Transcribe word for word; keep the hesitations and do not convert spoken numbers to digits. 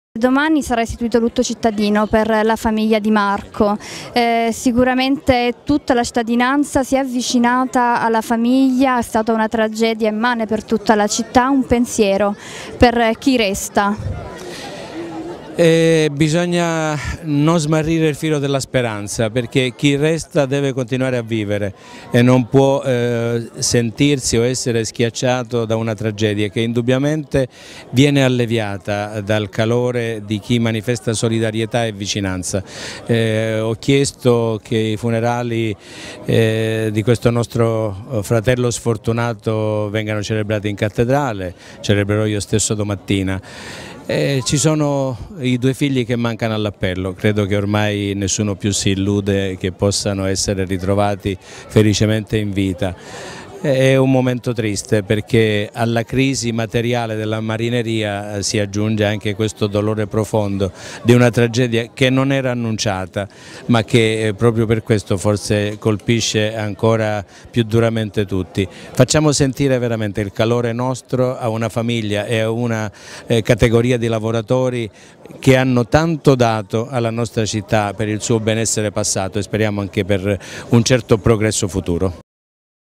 Domani sarà istituito lutto cittadino per la famiglia di Marco. Eh, sicuramente tutta la cittadinanza si è avvicinata alla famiglia, è stata una tragedia immane per tutta la città. Un pensiero per chi resta? Eh, bisogna non smarrire il filo della speranza, perché chi resta deve continuare a vivere e non può eh, sentirsi o essere schiacciato da una tragedia che indubbiamente viene alleviata dal calore di chi manifesta solidarietà e vicinanza. Eh, ho chiesto che i funerali eh, di questo nostro fratello sfortunato vengano celebrati in cattedrale, celebrerò io stesso domattina. Eh, ci sono i due figli che mancano all'appello, credo che ormai nessuno più si illude che possano essere ritrovati felicemente in vita. È un momento triste perché alla crisi materiale della marineria si aggiunge anche questo dolore profondo di una tragedia che non era annunciata, ma che proprio per questo forse colpisce ancora più duramente tutti. Facciamo sentire veramente il calore nostro a una famiglia e a una eh, categoria di lavoratori che hanno tanto dato alla nostra città per il suo benessere passato e speriamo anche per un certo progresso futuro.